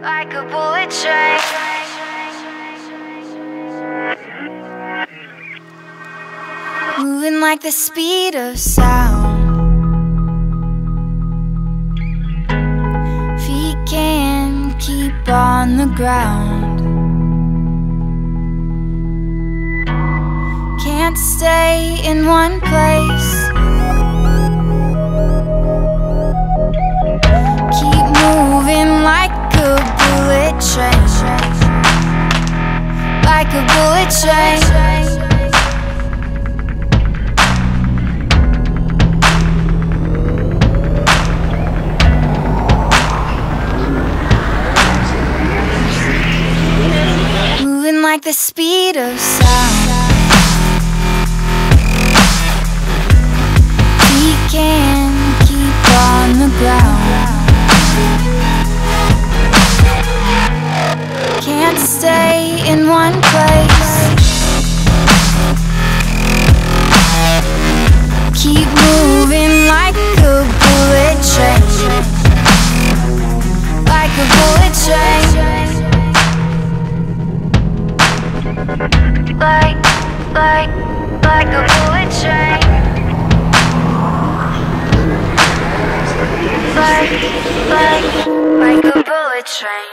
like a bullet train. Moving like the speed of sound. Feet can't keep on the ground. Can't stay in one place. Keep moving like a bullet train. Like a bullet train. Moving like the speed of sound. We can't keep on the ground. Can't stay in one place. Keep moving like a bullet train. Like a bullet train. Like a bullet train. Like a bullet train.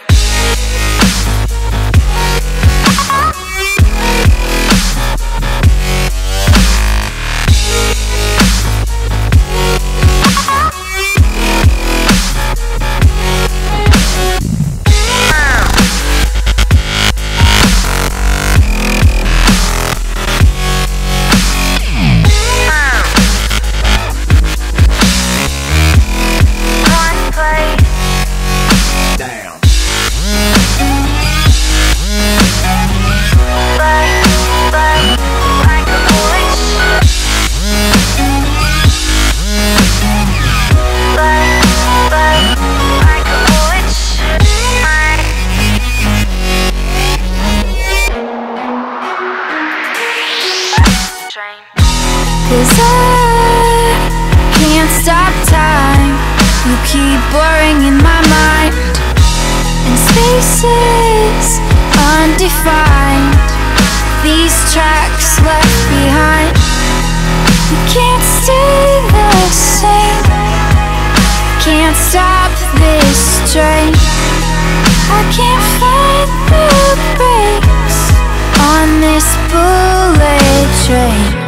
Cause I can't stop time. You keep blurring in my mind, and spaces undefined. These tracks left behind. We can't stay the same. Can't stop this train. I can't find the brakes on this bullet train.